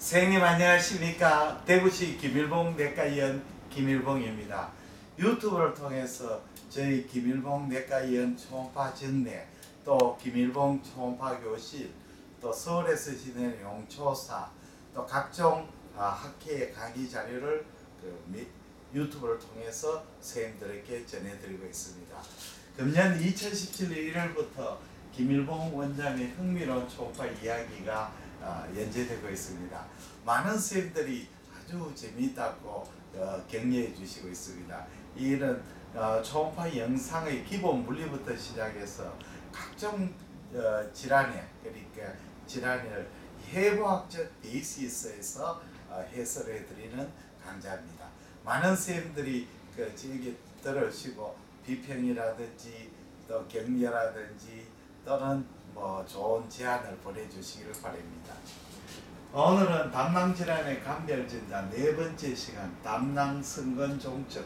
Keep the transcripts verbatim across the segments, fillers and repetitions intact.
선생님 안녕하십니까. 대구시 김일봉 내과의원 김일봉입니다. 유튜브를 통해서 저희 김일봉 내과의원 초음파 정례, 또 김일봉 초음파 교실, 또 서울에서 지내는 용초사, 또 각종 학회의 강의 자료를 그 유튜브를 통해서 선생님들에게 전해드리고 있습니다. 금년 이천십칠 년 일월부터 김일봉 원장의 흥미로운 초음파 이야기가 어, 연재되고 있습니다. 많은 선생님들이 아주 재미있다고 어, 격려해 주시고 있습니다. 이런 어, 초음파 영상의 기본 물리부터 시작해서 각종 어, 질환에, 그러니까 질환을 해부학적 베이시스에서 어, 해설해 드리는 강좌입니다. 많은 선생님들이 그 저에게 들으시고 비평이라든지 또 격려라든지 또는 뭐 좋은 제안을 보내주시기를 바랍니다. 오늘은 담낭질환의 감별진단 네 번째 시간 담낭성건종증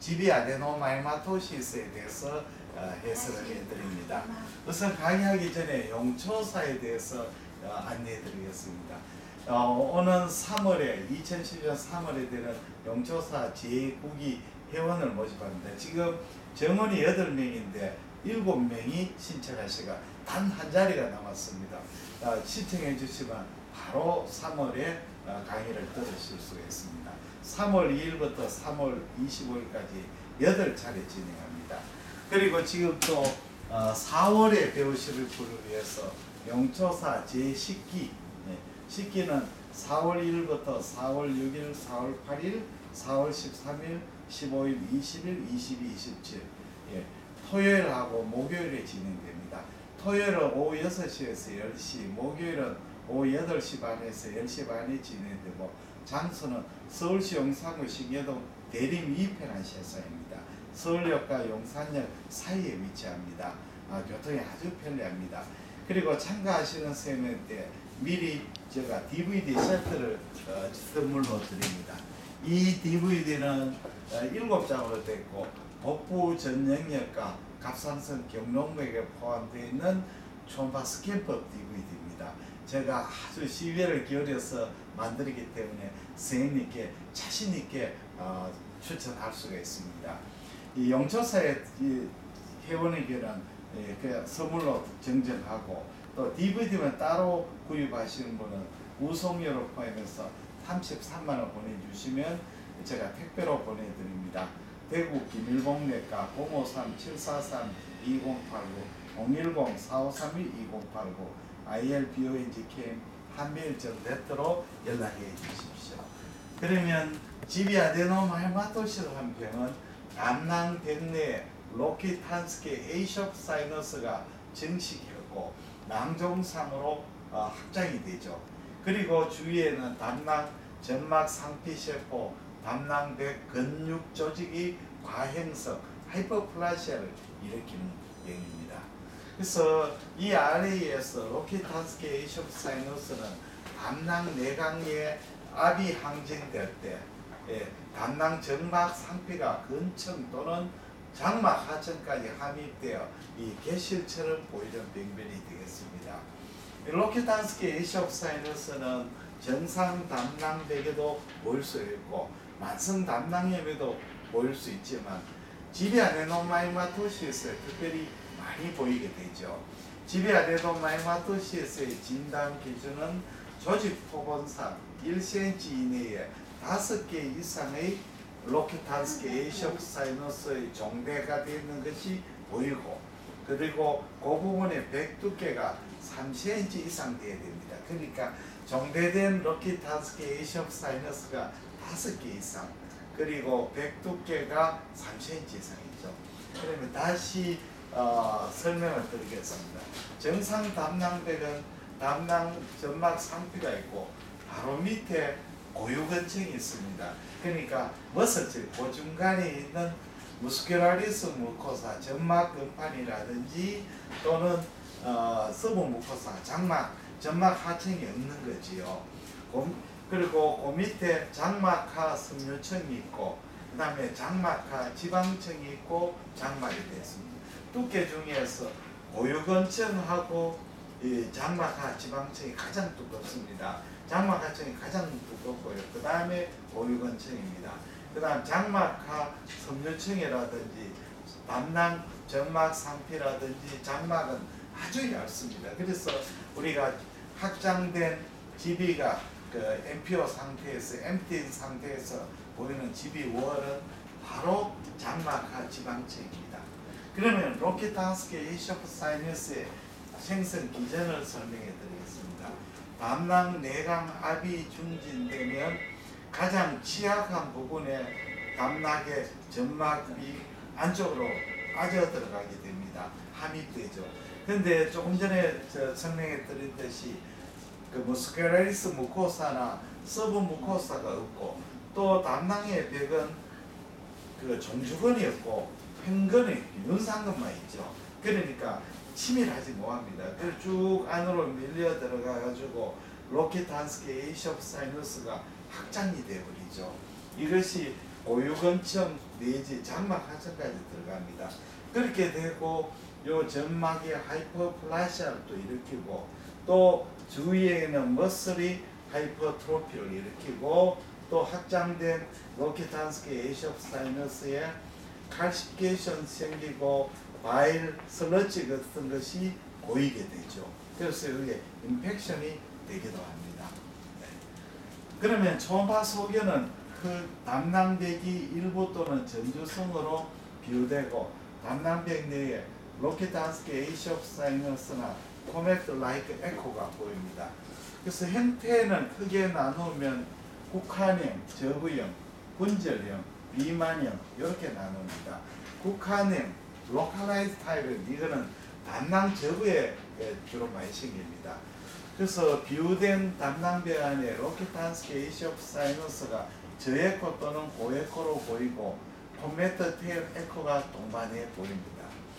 지비아데노마이마토시스에 대해서 어, 해설을 해드립니다. 우선 강의하기 전에 용초사에 대해서 어, 안내해드리겠습니다. 어, 오는 삼월에 이천십일 년 삼월에 되는 용초사 제구 기 회원을 모집합니다. 지금 정원이 여덟 명인데 일곱 명이 신청하시가 단 한 자리가 남았습니다. 어, 신청해 주시면 바로 삼월에 어, 강의를 들으실 수가 있습니다. 삼월 이 일부터 삼월 이십오 일까지 여덟 차례 진행합니다. 그리고 지금 또 어, 사월에 배우실 분을 위해서 용초사 제십 기, 네, 십 기는 사월 일 일부터 사월 육 일, 사월 팔 일, 사월 십삼 일, 십오 일, 이십 일, 이십이, 이십칠, 예, 토요일하고 목요일에 진행됩니다. 토요일은 오후 여섯 시에서 열 시, 목요일은 오후 여덟 시 반에서 열 시 반에 진행되고, 장소는 서울시 용산구 신계동 대림 이편한 시설입니다. 서울역과 용산역 사이에 위치합니다. 아, 교통이 아주 편리합니다. 그리고 참가하시는 선생님한테 미리 제가 디브이디 세트를 어, 선물로 드립니다. 이 디브이디는 어, 일곱 장으로 되어 있고 복부 전 영역과 갑상선 경동맥에 포함되어 있는 초음파 스캔법 디브이디입니다. 제가 아주 시비를 기울여서 만들기 때문에 선생님께 자신있게 어, 추천할 수가 있습니다. 이 용초사의 이 회원에게는 예, 그 선물로 증정하고, 또 디브이디만 따로 구입하시는 분은 우송료를 포함해서 삼십삼만 원 보내주시면 제가 택배로 보내드립니다. 대구 김일봉 내과 공오삼 칠사삼 이공팔구 공일공 사오삼일 이공팔구 아이엘비오엔지케임 한메일.net로 연락해 주십시오. 그러면 지비아데노마이마토시스한 병은 담낭 백내 로키탄스케 A샵 사이너스가 증식했고 낭종상으로 어, 확장이 되죠. 그리고 주위에는 담낭 점막 상피세포, 담낭백 근육 조직이 과행성 하이퍼플라시아를 일으키는 병입니다. 그래서 이 아래에서 로키탄스케 A샵 사이너스는 담낭 내강에 압이 항진될 때 예, 담낭 점막 상피가 근청 또는 장막 하층까지 함입되어 이 개실처럼 보이는 병변이 되겠습니다. 로키탄스케 A샵 사이너스는 정상 담낭백에도 보일 수 있고 만성 담낭염에도 보일 수 있지만 지비아데노마이마토시스에 특별히 많이 보이게 되죠. 지비아데노마이마토시스의 진단 기준은 조직 표본상 일 센티미터 이내에 다섯 개 이상의 로키탄스케 A샵 사이너스의 종대가 되어 있는 것이 보이고, 그리고 그 부분에 백 두께가 삼 센티미터 이상 되어야 됩니다. 그러니까 종대된 로키탄스케 A샵 사이너스가 다섯 개 이상, 그리고 백 두께가 삼 센티미터 이상이죠. 그러면 다시 어, 설명을 드리겠습니다. 정상 담낭백은 담낭 점막 상피가 있고 바로 밑에 고유근층이 있습니다. 그러니까 머슬질 그 중간에 있는 무스큘라리스 무코사 점막 근판이라든지 또는 어, 서브 무코사 장막 점막 하층이 없는 거지요. 그리고 그 밑에 장막하 섬유층이 있고, 그 다음에 장막하 지방층이 있고 장막이 됐습니다. 두께 중에서 고유근층하고 이 장막하 지방층이 가장 두껍습니다. 장막하층이 가장 두껍고요. 그 다음에 오유근층입니다. 그 다음 장막하 섬유층이라든지 담낭 점막 상피라든지 장막은 아주 얇습니다. 그래서 우리가 확장된 지비가 그 엠피오 상태에서 엠티인 상태에서 보이는 지비 월은 바로 장막하 지방층입니다. 그러면 로키탄스키 에이쇼프 사이너스의 생성 기전을 설명해 드리겠습니다. 담낭, 내강, 압이 중진되면 가장 취약한 부분에 담낭의 점막이 안쪽으로 빠져 들어가게 됩니다. 함입되죠. 근데 조금 전에 저 설명해 드렸듯이 그 무스케라리스 무코사나 서브 무코사가 없고 또 담낭의 벽은 그 종주근이 없고 횡근이 윤상근만 있죠. 그러니까 치밀하지 못합니다. 그래서 쭉 안으로 밀려 들어가 가지고 로키탄스키 에이쇼프 사이너스가 확장이 되어버리죠. 이것이 오유근층 내지 장막 하층까지 들어갑니다. 그렇게 되고 요 점막의 하이퍼플라시아를 또 일으키고 또 주위에는 머슬이 하이퍼트로피를 일으키고 또 확장된 로키탄스키 에이쇼프 사이너스에 칼시피케이션 생기고 바일 슬러지 같은 것이 보이게 되죠. 그래서 이게 인펙션이 되기도 합니다. 네. 그러면 초음파 소견은 그 담낭벽이 일부 또는 전주성으로 비유되고 담낭벽 내에 로키탄스키 에이쇼프 사이너스나 코메트 라이크 에코가 보입니다. 그래서 형태는 크게 나누면 국한형, 저부형, 분절형, 비만형 이렇게 나눕니다. 국한형, 로컬라이즈 타입은 이거는 담낭 저부에 주로 많이 생깁니다. 그래서 비유된 담낭벽 안에 로키탄스키 에이쇼프 사이너스가 저에코 또는 고에코로 보이고 콤메터 테일 에코가 동반해 보입니다.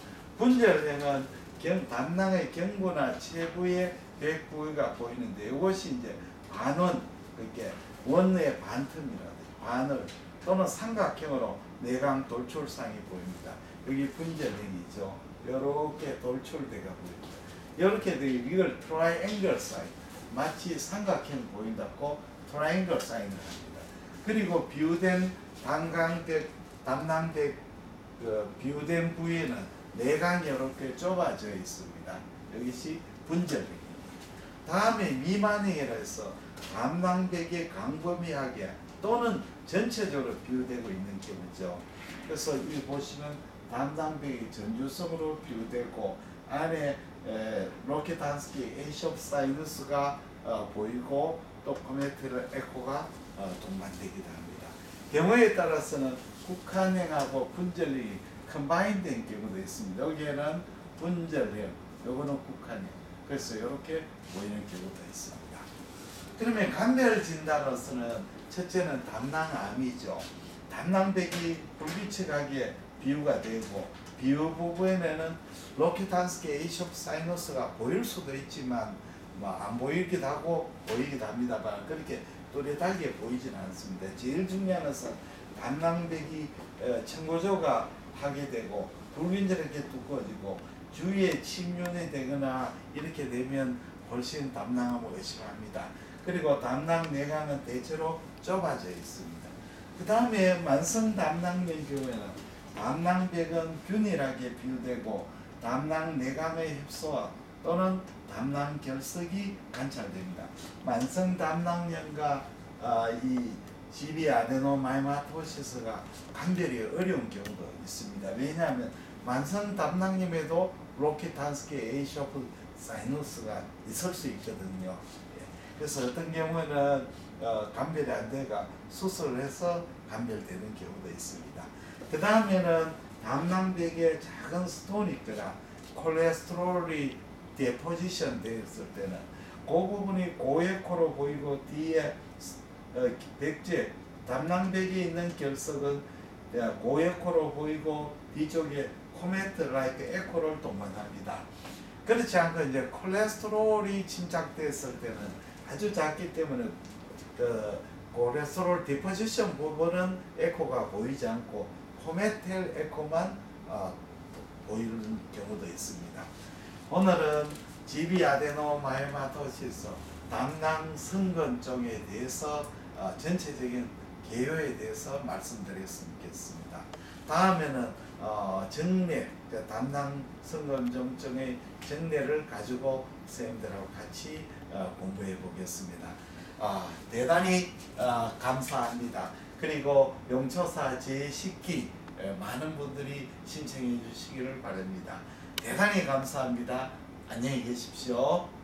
분절형은 경, 담낭의 경부나 체부의 백 부위가 보이는데 이것이 이제 반원, 그렇게 원의 반틈이라든지 반을 또는 삼각형으로 내강 돌출상이 보입니다. 여기 분절형이죠. 이렇게 돌출대가 보입니다. 이렇게 되어 이걸 트라이앵글 사인, 마치 삼각형 보인다고 트라이앵글 사인을 합니다. 그리고 비유된 담강벽, 담낭벽 그 비유된 부위는 내강이 이렇게 좁아져 있습니다. 이것이 분절형입니다. 다음에 미만형이라 해서 담낭벽이 광범위하게 또는 전체적으로 비유되고 있는 경우죠. 그래서 이 보시면 담낭벽이 전주성으로 비유되고 안에 에, 로키탄스키 에이쇼프 사이너스가 어, 보이고 또 코메트 에코가 어, 동반되기도 합니다. 경우에 따라서는 국한형하고 분절형이 컴바인된 경우도 있습니다. 여기에는 분절형, 요거는 국한형. 그래서 이렇게 보이는 경우도 있습니다. 그러면 감별 진단으로서는 첫째는 담낭암이죠. 담낭벽이 불규칙하게 비유가 되고 비유 부분에는 로키탄스키 에이쇼프 사이너스가 보일 수도 있지만 뭐 안 보이기도 하고 보이기도 합니다만 그렇게 또렷하게 보이지는 않습니다. 제일 중요한 것은 담낭벽이 청고조가 하게 되고 불균절하게 두꺼워지고 주위에 침륜이 되거나 이렇게 되면 훨씬 담낭암을 의심합니다. 그리고 담낭 내강은 대체로 좁아져 있습니다. 그 다음에 만성 담낭의 경우에는 담낭벽은 균일하게 비유되고 담낭 내강의 흡수와 또는 담낭 결석이 관찰됩니다. 만성 담낭염과 어, 이 지비 아데노마이마토시스가 감별이 어려운 경우도 있습니다. 왜냐하면 만성 담낭염에도 로키탄스키 에이쇼프 사이너스가 있을 수 있거든요. 예. 그래서 어떤 경우는 어, 감별이 안 되가 수술을 해서 감별되는 경우도 있습니다. 그 다음에는 담낭벽에 작은 스톤이 있거나 콜레스테롤이 데포지션 되었을 때는 그 부분이 고에코로 보이고 뒤에 어, 백제 담낭벽에 있는 결석은 고에코로 보이고 뒤쪽에 코메트 라이크 에코를 동반합니다. 그렇지 않고 이제 콜레스테롤이 침착됐을 때는 아주 작기 때문에 그 콜레스테롤 디포지션 부분은 에코가 보이지 않고 코메텔 에코만 어, 보이는 경우도 있습니다. 오늘은 지비 아데노마이마토시스 담낭 성건종에 대해서 어, 전체적인 개요에 대해서 말씀드렸습니다. 다음에는 어, 정례, 그러니까 담낭 성건종의 정례를 가지고 선생님들하고 같이 어, 공부해 보겠습니다. 아, 대단히 어, 감사합니다. 그리고 용처사 제십 기 많은 분들이 신청해 주시기를 바랍니다. 대단히 감사합니다. 안녕히 계십시오.